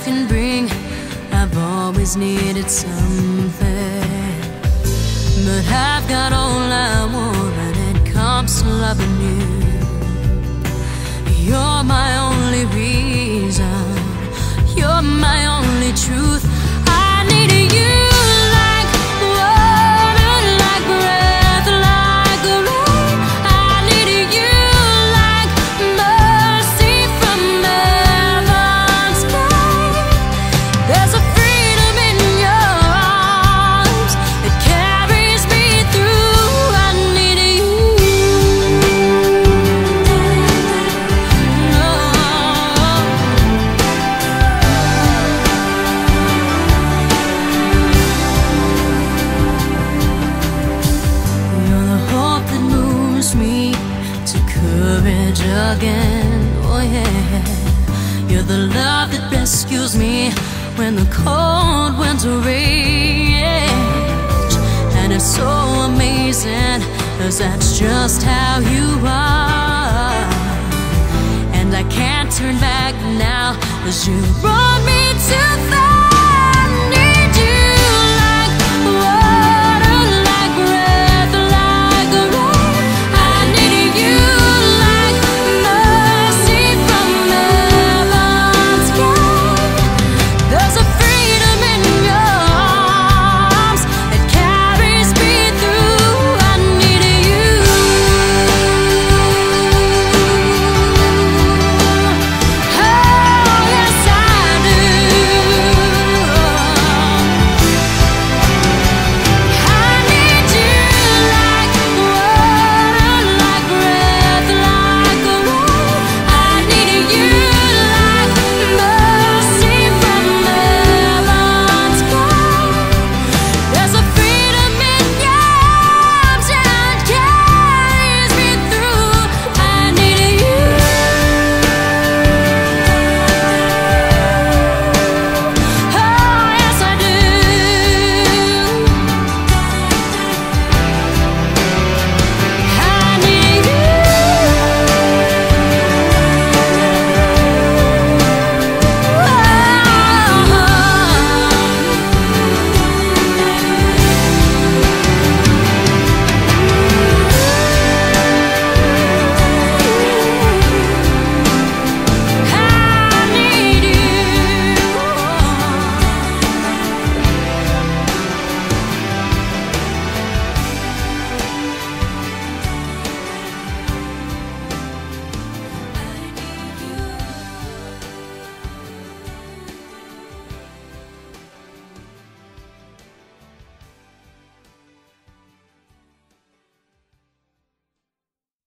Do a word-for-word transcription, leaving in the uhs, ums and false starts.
can bring. I've always needed something, but I've got all I want when it comes to loving you. You're my only reason, you're my only truth. I need you. Me to courage again, oh yeah. You're the love that rescues me when the cold winter rage. And it's so amazing, 'cause that's just how you are. And I can't turn back now, 'cause you brought me to that.